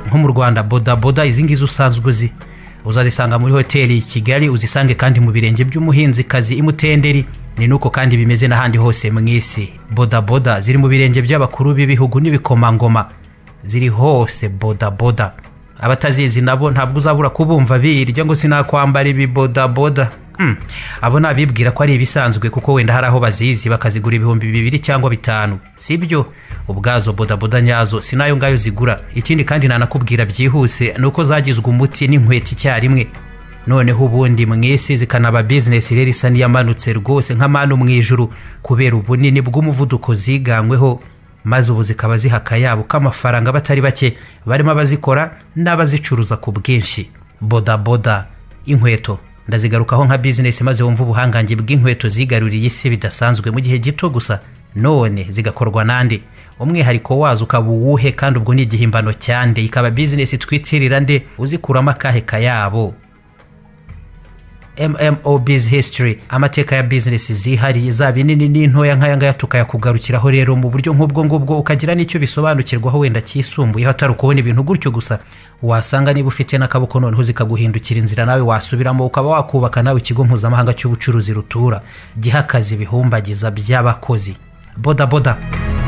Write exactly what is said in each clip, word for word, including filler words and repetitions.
nko mu Rwanda boda boda izingizo usanzwe uzi uzazisanga muri hoteli Kigali, uzisange kandi mu birenge by'umuhinzi kazi imutenderi. Ni nuko kandi bimeze n'ahandi hose mwisi. Boda boda ziri mu birenge by'abakuru b'ibihugu n'ibikomangoma, ziri hose boda boda. Abatazizi nabo ntabwo uzabura kubumva birya ngo sinakwambara ibi boda boda. Hmm. Abo nabibwira ko ari ibisanzwe kuko wenda hari aho bazizi bakazigura ibihumbi bibiri cyangwa bitanu. Sibyo, ubwazo boda boda nyazo sinayo ngayo zigura. Ikindi kandi nanakubwira byihuse nuko zagizwe umuti n'inkweti cyarimwe. Noneho ubundi mwese zikanaba business rero isa niyamanutse rwose nk'amano mu ijuru kubera ubunini bw'umuvuduko ziganyweho, maze ubu zikaba zihaka yabo k'amafaranga batari bake barimo abazikora n'abazicuruza ku bwinshi. Boda boda inkweto ndazigarukaho nka business maze wumva ubuhangange bw'inkweto zigaruriye isi bidasanzwe mu gihe gito gusa, none zigakorwa nande, umwihariko wazo ukaba uwuhe, kandi ubwo ni igihimbano cyande, ikaba business twitirira nde, uzikuramo akahe kayabo. M M O Biz History, amateka ya business zihariye zaba inini n'intoya nk'aya ngaya tukayakugarukiraho rero mu buryo nk'ubwo ngubwo ukagira n'icyo bisobanukirwaho wenda kisumbuyeho atari ukubona ibintu gutyo gusa. Wasanga niba ufite n'akaboko noneho zikaguhindukira inzira nawe wasubiramo ukaba wakubaka nawe ikigo mpuzamahanga cy'ubucuruzi rutura giha akazi ibihumbagiza by'abakozi. Boda boda.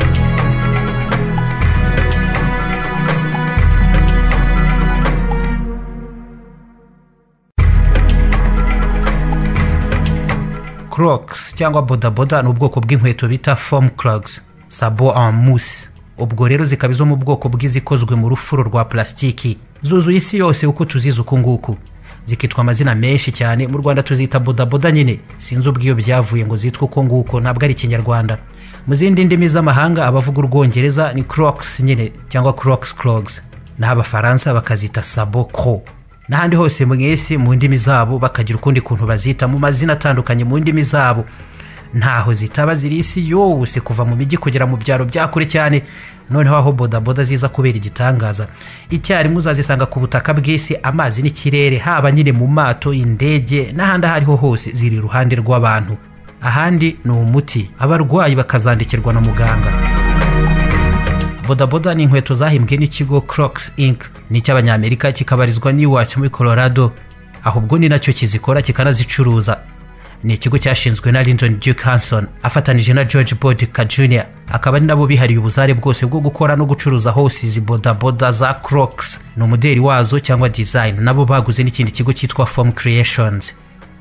Crocs cyangwa boda boda ni ubwoko bw'inkweto bita foam clogs, sabo en mousse. Ubwo rero zikabizo mu bwoko bw'izikozwe mu rufuro rwa plastiki, zuzuye isi yose uko tuzizi uko nguku. Zikitwa amazina menshi cyane, mu Rwanda tuzita boda boda nyine, sinzi ubwiyo byavuye ngo zitwe uko nguko, ntabwo ari Kinyarwanda. Mu zindi ndimi z'amahanga abavuga Urwongereza ni Crocs nyine cyangwa Crocs clogs, naho Abafaransa bakazita sabo cro. N'ahandi hose mwese mu ndimi zabo bakagira ukundi kuntu bazita mu mazina atandukanye mu ndimi zabo. Ntaho zitaba ziri isi yose kuva mu mijyi kugera mu byaro byakure cyane. Noneho aho boda boda ziza kubera igitangaza, icyari muzazisanga ku butaka bw'isi, amazi n'ikirere, haba nyine mu mato, indege n'ahandi hariho hose ziri iruhande rw'abantu. Ahandi ni umuti, abarwayi bakazandikirwa na muganga. Boda boda ni inkweto zahimbwe n'ikigo Crocs Incorporated, ni cy'Abanyamerika, kikabarizwa Newark muri Colorado, ahubwo ni nacyo kizikora kikanazicuruza. Ni ikigo cyashinzwe na Lyndon Duke Hanson afatanije na George Bodica Junior, akaba ari nabo bihariye ubuzare bwose bwo gukora no gucuruza hose izi boda boda za Crocs. Ni umuderi wazo cyangwa design nabo baguze n'ikindi kigo cyitwa Form Creations.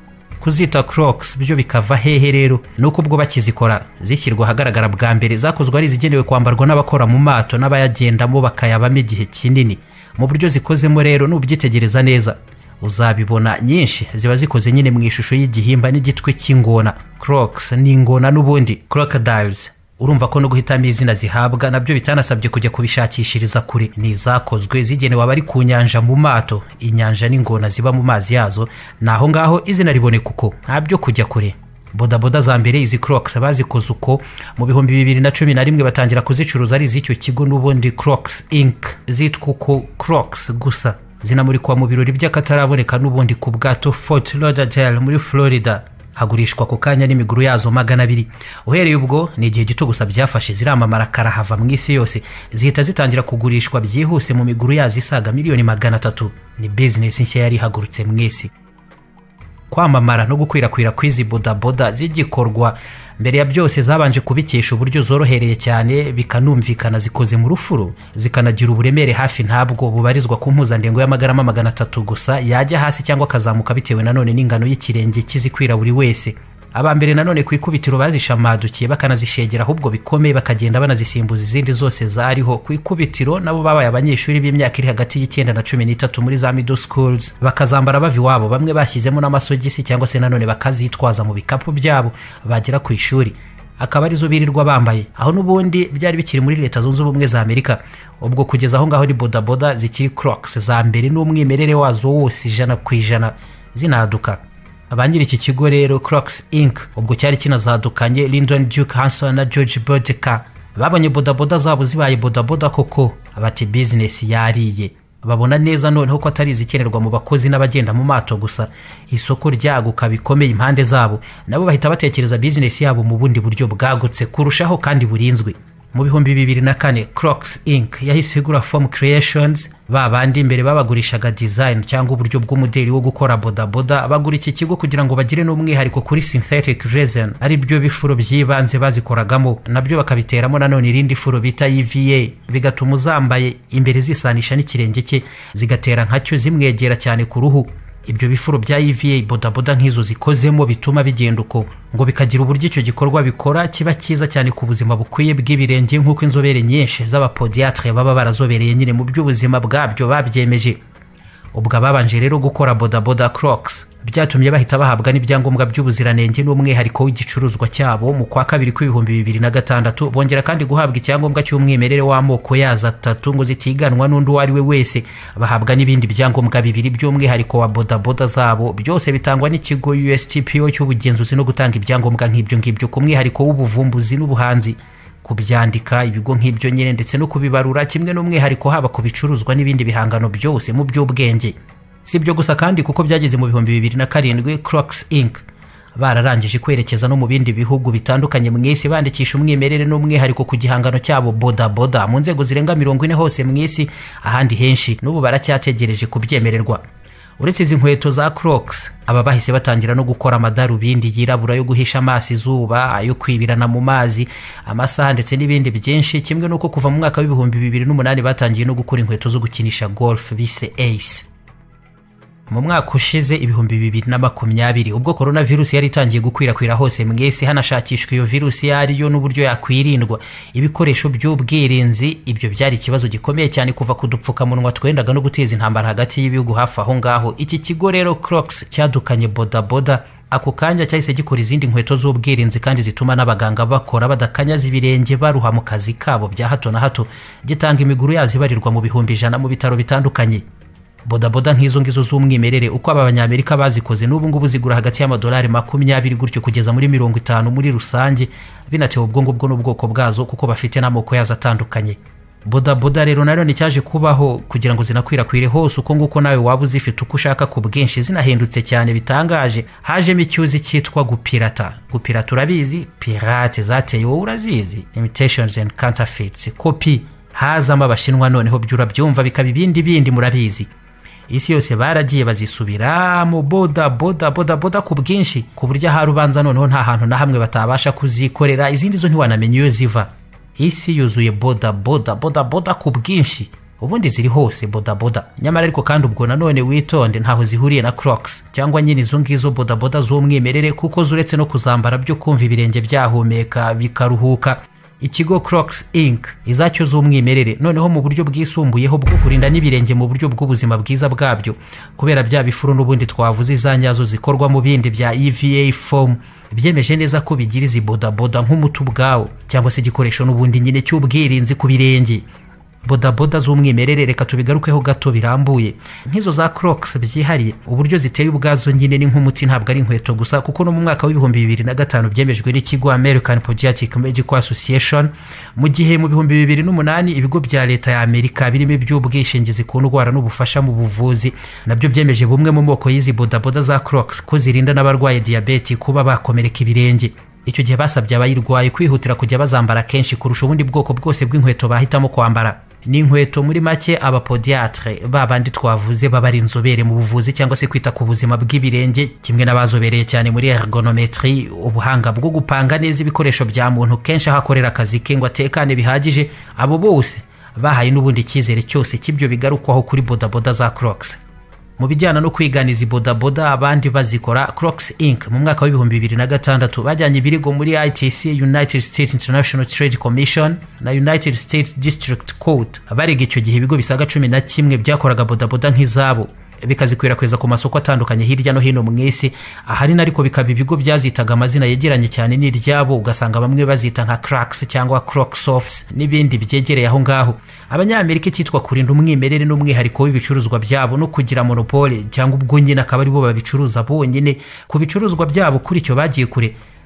Kuzita Crocs byo bikava hehe rero? Nuko ubwo bakizikora zishyirwa hagaragara bwa mbere zakozwe ari zigenewe kwambarwa n'abakora mu mato n'abayagendamo bakayabamo igihe kinini. Mu buryo zikozemo rero n'ubyitegereza neza uzabibona nyinshi ziba zikoze nyine mu ishusho y'igihimba n'igitwe cy'ingona. Crocs ni ingona n'ubundi crocodiles. Urumva ko no guhitamo izina zihabwa nabyo bitanasabye kujya kubishakishiriza kure. Ni zakozwe zigenewe abari ku nyanja mu mato, inyanja n'ingona ziba mu mazi yazo, naho ngaho izina riboneka uko, ntabyo kujya kure. Boda boda za mbere izi Crocs bazikoze uko mu bihumbi bibiri na cumi na rimwe batangira kuzicuruza ari z'icyo kigo n'ubundi Crocs Incorporated, zitwa uko Crocs gusa. Zinamurikwa mu birori by'akataraboneka n'ubundi ku bwato Fort Lauderdale muri Florida. Hagurishwa ku kanya n'imiguru yazo magana abiri. Uhereye ubwo ni igihe gito gusa byafashe ziramamara karahava mu isi yose, zihita zitangira kugurishwa byihuse mu miguru yazo isaga miliyoni magana atatu. Ni business nshya yari hagurutse mwese. Kwamamara no gukwirakwira kwizi boda boda zigikorwa, mbere ya byose zabanje kubikesha uburyo zorohereye cyane bikanumvikana, zikoze mu rufuro, zikanagira uburemere hafi ntabwo bubarizwa ku mpuzandengo y'amagarama magana atatu gusa, yajya hasi cyangwa kazamuka bitewe nanone n'ingano y'ikirenge kizikwira buri wese. Abambere nanone ku ikubitiro bazishamadukiye bakanazishegera, ahubwo bikomeye bakagenda banazisimbuza izindi zose zariho ku ikubitiro. Nabo babaye abanyeshuri b'imyaka iri hagati y'icyenda na cumi n'itatu muri za middle schools, bakazambara bavi wabo, bamwe bashyizemo n'amasogisi cyangwa se nanone bakazitwaza mu bikapu byabo bagera ku ishuri, akaba arizo birirwa bambaye. Aho n'ubundi byari bikiri muri Leta Zunze Ubumwe za Amerika, ubwo kugeza aho ngaho ni boda boda zikiri Crocs za mbere n'umwimerere wazo wose ijana ku ijana zinaduka. Abanyiri iki kigo rero Crocs Incorporated ubwo cyari kinazadukanye Lyndon Duke Hanson na George Bodica, babonye boda boda zabo zibaye boda boda koko, abati business yariye. Babona neza noneho ko atari izikenerwa mu bakozi n'abagenda mu mato gusa, isoko ryaguka bikomeye impande zabo, nabo bahita batekereza business yabo mu bundi buryo bwagutse kurushaho kandi burinzwe. mu bihumbi bibiri na kane Crocs Incorporated yahise igura Form Creations, babandi imbere babagurishaga design cyangwa uburyo bw'umudeli wo gukora bodaboda, bagura iki kigo kugira ngo bagire n'umwihariko kuri synthetic resin, ari byo bifuro by'ibanze bazikoragamo, nabyo bakabiteramo nanone irindi furo bita E V A, bigatuma uzambaye imbere zisanisha n'ikirenge cye, zigatera nkacyo zimwegera cyane ku ruhu. Ibyo bifuro bya E V A bodaboda nk'izo zikozemo bituma bigenda uko, ngo bikagira uburyo icyo gikorwa bikora kiba cyiza cyane ku buzima bukwiye bw'ibirenge, nk'uko inzobere nyinshi z'abapodiatre baba barazobereye nyine mu by'ubuzima bwabyo babyemeje. Ubwo ababanje rero gukora bodaboda Crocs byatumye bahita bahabwa n'ibyangombwa by'ubuziranenge n'umwihariko w'igicuruzwa cyabo mu kwa kabiri kw'ibihumbi bibiri na gatandatu, bongera kandi guhabwa icyangombwa cy'umwimerere w'amoko yazo atatu ngo zitiganwa n'undi uwo ari we wese, bahabwa n'ibindi byangombwa bibiri by'umwihariko wa bodaboda zabo, byose bitangwa n'ikigo U S T P O cy'ubugenzuzi no gutanga ibyangombwa nk'ibyo ngibyo ku mwihariko w'ubuvumbuzi n'ubuhanzi, kubyandika ibigo nk'ibyo nyine ndetse no kubibarura, kimwe n'umwihariko haba ku bicuruzwa n'ibindi bihangano byose mu by'ubwenge. Si ibyo gusa kandi kuko byageze mu bihumbi bibiri na karindwi Crocs Incorporated bararangije kwerekeza no mu bindi bihugu bitandukanye mu isi, bandikisha umwimerere n'umwihariko ku gihangano cyabo bodaboda mu nzego zirenga mirongo ine hose mu isi, ahandi henshi n'ubu baracyategereje kubyemererwa. Uretse izi nkweto za Crocs, aba bahise batangira no gukora amadarubindi yirabura yo guhisha amaso izuba, ayo kwibirana mu mazi, amasaha ndetse n'ibindi byinshi, kimwe nuko kuva mu mwaka w'ibihumbi bibiri n'umunani batangiye no gukora inkweto zo gukinisha golf bise Ace. Mu mwaka ushize ibihumbi bibiri na makumyabiri ubwo coronavirus yari itangiye gukwirakwira hose mu isi, hanashakishwa iyo virusi yariyo n'uburyo yakwirindwa, ibikoresho by'ubwirinzi, ibyo byari ikibazo gikomeye cyane kuva ku dupfukamunwa twendaga no guteza intambara hagati y'ibihugu hafi aho ngaho. Iki kigo rero Crocs cyadukanye bodaboda, ako kanya cyahise gikora izindi nkweto z'ubwirinzi kandi zituma n'abaganga bakora badakanyaza ibirenge baruha mu kazi kabo bya hato na hato, gitanga imiguru yazibarirwa mu bihumbi ijana mu bitaro bitandukanye. Bodaboda nk'izo ngizo z'umwimerere uko aba banyamerika bazikoze n'ubu ngubu zigura hagati y'amadolari makumyabiri gutyo kugeza muri mirongo itanu muri rusange, binatewe ubwo ngubwo n'ubwoko bwazo kuko bafite n'amoko yazo atandukanye. Bodaboda rero nayo ni cyaje kubaho kugira ngo zinakwirakwire hose uko nguko nawe waba uzifite uko ushaka ku bwinshi, zinahendutse cyane bitangaje. Hajemo icyuzi cyitwa gupirata. Gupirata urabizi, pirate zateye wowe urazizi, imitations and counterfeits, copy. Hazamo abashinwa noneho byura byumva bikaba ibindi bindi murabizi. Isi yose baragiye bazisubira mu boda boda boda boda ku bwinshi, ku buryo aha rubanza noneho nta hantu na hamwe batabasha kuzikorera, izindi zo ntiwanamenye iyo ziva. Isi yuzuye boda boda boda boda ku bwinshi, ubundi ziri hose boda boda. Nyamara ariko kandi ubwo nanone witonde, ntaho zihuriye na Crocs cyangwa nyine izo ngizo boda boda z'umwimerere, kuko zuretse no kuzambara byo kumva ibirenge byahumeka bikaruhuka, ikigo Crocs Incorporated izacyo z'umwimerere noneho mu buryo bwisumbuyeho bwo kurinda n'ibirenge mu buryo bw'ubuzima bwiza bwabyo, kubera bya bifuro n'ubundi twavuze izanyazo zikorwa mu bindi bya E V A form, byemeje neza ko bigira izi bodaboda nk'umuti ubwawo cyangwa se igikoresho n'ubundi nyine cy'ubwirinzi ku birenge. Bodaboda z'umwimerere reka tubigarukeho gato birambuye. Nk'izo za Crocs byihariye, uburyo ziteye ubwazo nyine ni nk'umuti, ntabwo ari inkweto gusa, kuko no mu mwaka w'ibihumbi bibiri na gatanu byemejwe n'ikigo American Podiatric Medical Association, mu gihe mu bihumbi bibiri n'umunani ibigo bya leta ya Amerika birimo iby'ubwishingizi ku ndwara n'ubufasha mu buvuzi nabyo byemeje bumwe mu moko y'izi bodaboda za Crocs ko zirinda n'abarwaye diabete kuba bakomereka ibirenge. Icyo gihe basabye abayirwaye kwihutira kujya bazambara kenshi kurusha ubundi bwoko bwose bw'inkweto bahitamo kwambara. Ni inkweto muri make abapodiatre babandi twavuze baba ari inzobere mu buvuzi cyangwa se kwita ku buzima bw'ibirenge, kimwe n'abazobereye cyane muri ergonometry, ubuhanga bwo gupanga neza ibikoresho bya muntu kenshi ahakorera akazi ke ngo atekane bihagije. Abo bose bahaye n'ubundi cyizere cyose cy'ibyo bigarukwaho kuri bodaboda za Crocs. Mu bijyana no kwiganiza bodaboda abandi bazikora, Crocs Incorporated mu mwaka w'ibihumbi bibiri na gatandatu bajyanye ibirigo muri I T C, United States International Trade Commission na United States District Court, abariga icyo gihe ibigo bisaga cumi na kimwe byakoraga bodaboda nk'izabo, bikazikwirakwiza ku masoko atandukanye hirya no hino mu isi. Ahari nariko bikaba ibigo byazitaga amazina yegeranye cyane n'iryabo, ugasanga bamwe bazita nka Crocs cyangwa Crocsofts n'ibindi byegereye aho ngaho. Abanyamerika cyitwa kurinda umwimerere n'umwihariko w'ibicuruzwa byabo no kugira monopole, cyangwa ubwo nyine akaba ari bo babicuruza bonyine ku bicuruzwa byabo. Kuri cyo bagiye kure,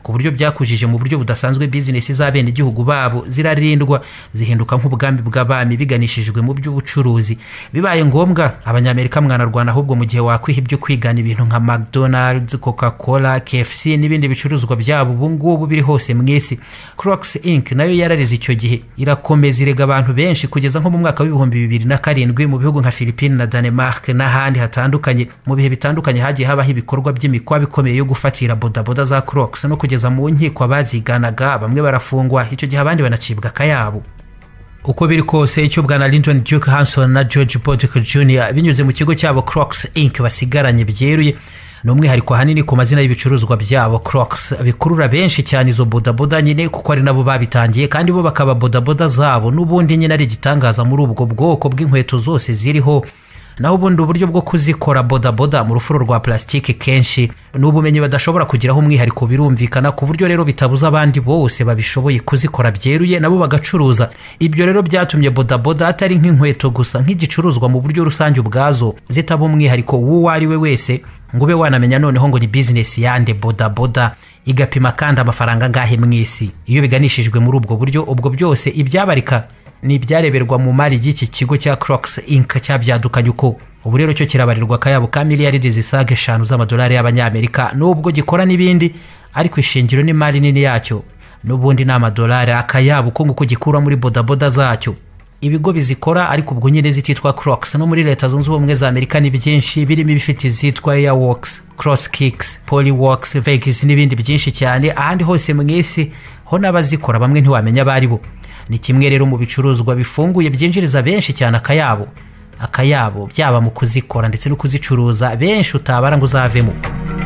ku buryo byakujije mu buryo budasanzwe business z'abene igihugu babo zirarindwa zihinduka nk'ubwambi bw'abami biganishijwe mu by'ubucuruzi. Bibaye ngombwa Abanyamerika mwanarwana ahubwo mu gihe wakwiha ibyo kwigana ibintu nka McDonald's, Coca-Cola, K F C n'ibindi bicuruzwa byabo ubu ngubu biri hose mw'isi. Crocs Incorporated nayo yararize icyo gihe irakomeza irega abantu benshi kugeza nko mu mwaka w'ibihumbi bibiri na karindwi mu bihugu nka Philippines na Denmark n'ahandi hatandukanye. Mu bihe bitandukanye hagiye habaho ibikorwa by'imikwa bikomeye yo gufatira bodaboda za Crocs no kugeza mu nkiko abaziganaga, bamwe barafungwa icyo gihe abandi banacibwa akayabo. Uko biri kose icyo bwana Lyndon Duke Hanson na George Boddick Junior binyuze mu kigo cyabo Crocs Incorporated basigaranye byeruye n'umwihariko hanini ku mazina y'ibicuruzwa byabo. Crocs bikurura benshi cyane izo bodaboda nyine kuko ari nabo babitangiye kandi bo bakaba bodaboda zabo n'ubundi nyine ari igitangaza muri ubwo bwoko bw'inkweto zose ziriho. Naho ubundi uburyo bwo kuzikora bodaboda mu rufuro rwa plastiki kenshi n'ubumenyi badashobora kugiraho umwihariko birumvikana ku buryo rero bitabuza abandi bose babishoboye kuzikora byeruye nabo bagacuruza. Ibyo rero byatumye bodaboda atari nk'inkweto gusa nk'igicuruzwa mu buryo rusange ubwazo zitaba umwihariko w'uwo ari we wese ngo ube wanamenya noneho ngo ni business yande bodaboda igapima kandi amafaranga ngahe mw'isi. Iyo biganishijwe muri ubwo buryo ubwo byose ibyabarika ni ibyareberwa mu mari y'iki kigo cya Crocs Incorporated cyabyadukanye uko ubu rero cyo kirabarirwa akayabo ka miliyari zisaga eshanu z'amadolari y'abanyamerika nubwo gikora n'ibindi ariko ishingiro n'imari nini yacyo n'ubundi n'amadolari akayabo ko nguko gikura muri bodaboda zacyo. Ibigo bizikora ariko ubwo nyine zititwa Crocs no muri leta zunze ubumwe za Amerika ni byinshi birimo ibifite zitwa Airworks, Crosskicks, Polyworks, Vegas n'ibindi byinshi cyane ahandi hose mw'isi ho n'abazikora bamwe ntiwamenya bari bo. Ni kimwe rero mu bicuruzwa bifunguye byinjiriza benshi cyane akayabo akayabo byaba mu kuzikora ndetse no kuzicuruza benshi utabara ngo uzavemo.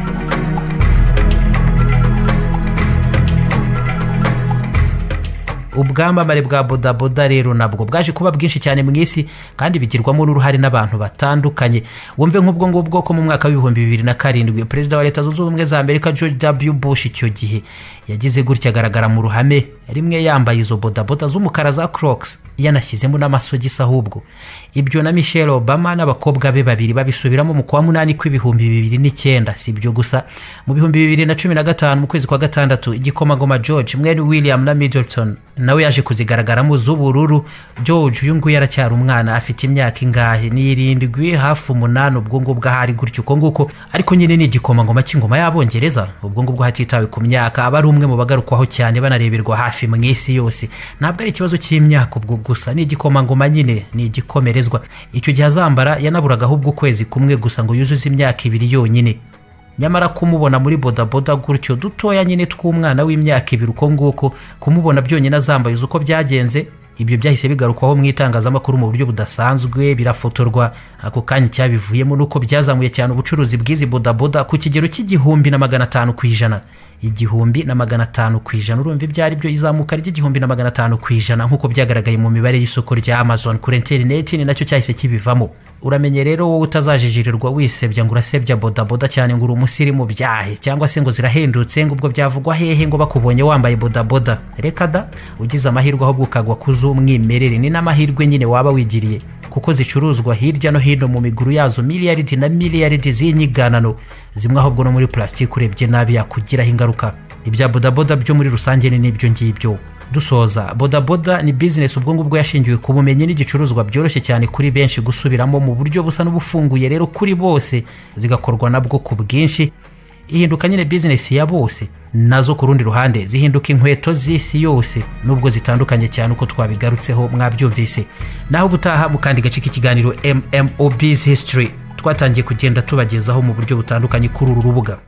Ubwamamare bwa bodaboda rero nabwo bwaje kuba bwinshi cyane mw'isi kandi bigirwamo n'uruhare n'abantu batandukanye. Wumve nk'ubwo ngubwo ko mu mwaka w'ibihumbi bibiri na karindwi perezida wa leta zunze ubumwe za Amerika George W Bush icyo gihe yagize gutya agaragara mu ruhame rimwe yambaye izo bodaboda z'umukara za Crocs yanashyizemo n'amasogisi ahubwo. Ibyo na Michelle Obama n'abakobwa be babiri babisubiramo mu kwa munani kw'ibihumbi bibiri n'icyenda. Si ibyo gusa mu bihumbi bibiri na cumi na gatanu mu kwezi kwa gatandatu igikomangoma George mwene William na Middleton nawe yaje kuzigaragaramo z'ubururu. George uyu nguyu yaracyari umwana afite imyaka ingahe ni irindwi hafi umunani ubwo ngubwo ahari gutyo uko nguko ariko nyine ni igikomangoma cy'ingoma y'Abongereza ubwo ngubwo hatitawe ku myaka aba ari umwe mu bagarukwaho cyane banareberwa hafi mw'isi yose. Ntabwo ari ikibazo cy'imyaka ubwo gusa ni igikomangoma nyine ni igikomerezwa. Icyo gihe azambara yanaburaga ahubwo ukwezi kumwe gusa ngo yuzuze imyaka ibiri yonyine. Nyamara kumubona muri bodaboda gutyo dutoya nyine tw'umwana w'imyaka ibiri uko nguko kumubona byonyine azambaye uko byagenze ibyo byahise bigarukwaho mu itangazamakuru mu buryo budasanzwe birafotorwa. Ako kanya cyabivuyemo nuko byazamuye cyane ubucuruzi bw'izi bodaboda ku kigero cy'igihumbi na magana atanu ku ijana. Igihumbi na magana atanu ku ijana urumva ibyari byo izamuka ry'igihumbi na magana atanu ku ijana nk'uko byagaragaye mu mibare y'isoko rya Amazon kuri internet ni nacyo cyahise kibivamo. Uramenye rero wowe utazajijirirwa wisebya ngo urasebya bodaboda cyane ngo uri umusiri mu byahe cyangwa se ngo zirahendutse ngo ubwo byavugwa hehe ngo bakubonye wambaye bodaboda. Reka da ugize amahirwe ahubwo ukagwa kuzumwimerere ni n'amahirwe nyine waba wigiriye kuko zicuruzwa hirya no hino mu miguru yazo miliyaridi na miliyaridi z'inyiganano zimwe ahubwo no muri plastic urebye nabi yakugiraho ingaruka. Ibya bodaboda byo muri rusange ni nibyo ngibyo. Dusoza bodaboda ni business ubwo ngubwo yashingiwe ku bumenyi n'igicuruzwa byoroshye cyane kuri benshi gusubiramo mu buryo busa n'ubufunguye rero kuri bose zigakorwa nabwo ku bwinshi. Ihinduka nyine business ya bose nazo ku rundi ruhande zihinduka inkweto z'isi yose nubwo zitandukanye cyane uko twabigarutseho mwabyumvise. Naho butaha mu kandi gace k'ikiganiro M M O Biz History twatangiye kugenda tubagezaho mu buryo butandukanye kuri uru rubuga.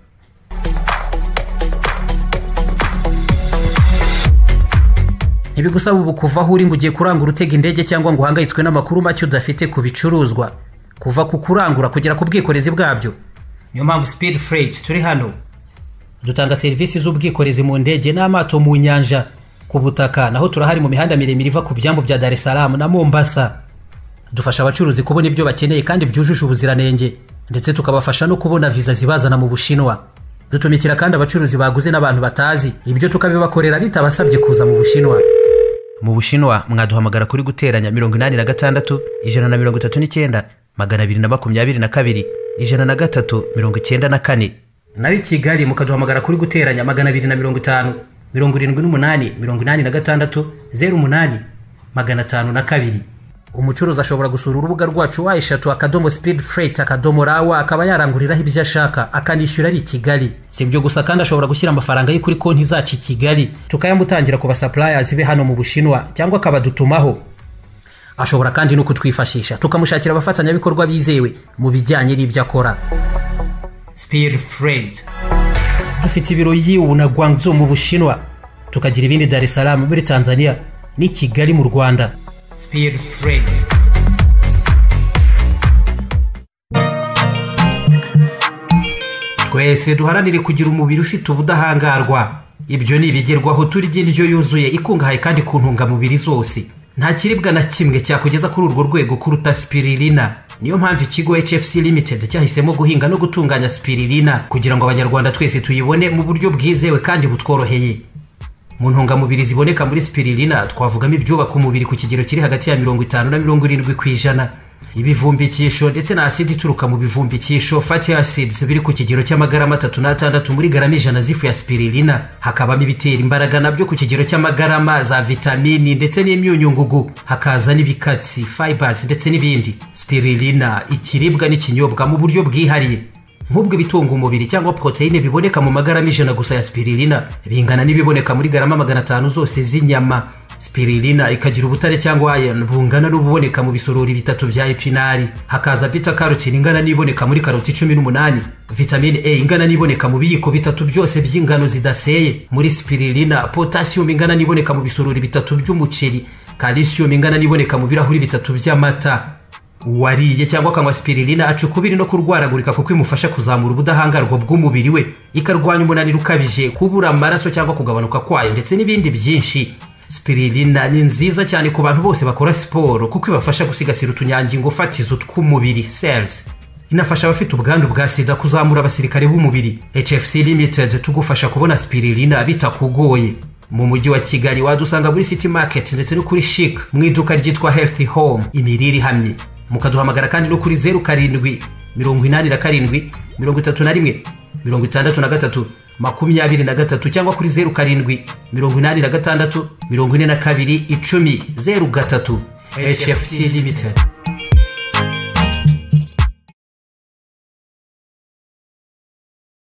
Ntibigusaba ubu kuva aho uri ngo ugiye kurangura utega indege cyangwa ngo uhangayitswe n'amakuru make udafite ku bicuruzwa kuva ku kurangura kugera ku bwikorezi bwabyo. Niyo mpamvu Speed Freight turi hano dutanga serivisi z'ubwikorezi mu ndege n'amato mu nyanja ku butaka naho turahari mu mihanda miremire iva ku byambu bya Dar es Salaam na Mombasa. Dufasha abacuruzi kubona ibyo bakeneye kandi byujuje ubuziranenge ndetse tukabafasha no kubona visa zibazana mu Bushinwa. Dutumikira kandi abacuruzi baguze n'abantu batazi ibyo tukabibakorera bitabasabye kuza mu Bushinwa. Mu Bushinwa mwaduhamagara kuri guteranya mirongo inani na gatandatu ijana na mirongo itatu n'icyenda magana abiri na makumyabiri na kabiri ijana na gatatu mirongo icyenda na kane nayo i Kigali mukaduhamagara kuri guteranya magana abiri na mirongo itanu mirongo irindwi n'umunani mirongo inani na gatandatu zeru umunani magana atanu na kabiri. Umucuruzi ashobora gusura urubuga rwacu wa eshatu akadomo speed freight akadomo rawa akaba yaranguriraho ibyo ashaka akanishyura ari i Kigali. Si ibyo gusa kandi ashobora gushyira amafaranga ye kuri konti zacu i Kigali tukayamutangira ku ba suppliers be hano mu Bushinwa cyangwa akabadutumaho. Ashobora kandi no kutwifashisha tukamushakira abafatanyabikorwa bizewe mu bijyanye n'ibyo akora. Speed Freight dufite ibiro yiwu na Guangzhou mu Bushinwa, tukagira ibindi Dar es Salaam muri Tanzania ni Kigali mu Rwanda. Speed Freight. Twese duharanire kugira umubiri ufite ubudahangarwa. Ibyo ni ibigerwaho turya indyo yuzuye ikungahaye kandi ku ntungamubiri zose. Nta kiribwa na kimwe cyakugeza kuri urwo rwego kuruta spirulina. Niyo mpamvu ikigo H F C Limited cyahisemo guhinga no gutunganya spirulina kugira ngo abanyarwanda twese tuyibone mu buryo bwizewe kandi butworoheye. Mu ntungamubiri ziboneka muri spirulina twavugamo ibyubaka umubiri ku kigero kiri hagati ya mirongo itanu na mirongo irindwi ku ijana, ibivumbikisho ndetse na asidi ituruka mu bivumbikisho fatty acids biri ku kigero cy'amagarama atatu n'atandatu muri garama ijana z'ifu ya spirulina, hakabamo ibitera imbaraga nabyo ku kigero cy'amagarama za vitamini ndetse n'imyunyungugu, hakaza n'ibikatsi fibers ndetse n'ibindi. Spirulina ikiribwa n'ikinyobwa mu buryo bwihariye. Nk'ubwo bitunga umubiri cyangwa proteine biboneka mu magarama ijana gusa ya spirulina bingana n'ibiboneka muri garama magana atanu zose z'inyama. Spirulina ikagira ubutare cyangwa iron bungana n'ububoneka mu bisorori bitatu bya epinari, hakaza beta carotene ingana n'iboneka muri karoti cumi n'umunani, vitamine A ingana n'iboneka mu biyiko bitatu byose by'ingano zidaseye muri spirulina, potassium ingana n'iboneka mu bisorori bitatu by'umuceri, calcium ingana n'iboneka mu birahuri bitatu by'amata. Uwariye cyangwa kanywa spirulina acukubiri no kurwaragurika kuko imufasha kuzamura ubudahangarwa bw'umubiri we, ikarwanya umunaniro ukabije, kubura amaraso cyangwa kugabanuka kwayo ndetse n'ibindi byinshi. Spirulina ni nziza cyane ku bantu bose bakora siporo kuko ibafasha gusigasira utunyangingo fatizo tw'umubiri cells. Inafasha abafite ubwandu bwa sida kuzamura abasirikare b'umubiri. H F C Limited tugufasha kubona spirulina bitakugoye. Mu mujyi wa Kigali wadusanga muri City Market ndetse no kuri Chic mu iduka ryitwa Healthy Home imirire ihamye. Mukaduhamagara kandi no kuri zeru karindwi mirongo inani na karindwi mirongo itatu na rimwe mirongo itandatu na gatatu makumyabiri na gatatu cyangwa kuri zeru karindwi mirongo inani na gatandatu mirongo ine na kabiri icumi zeru gatatu. H F C Limited.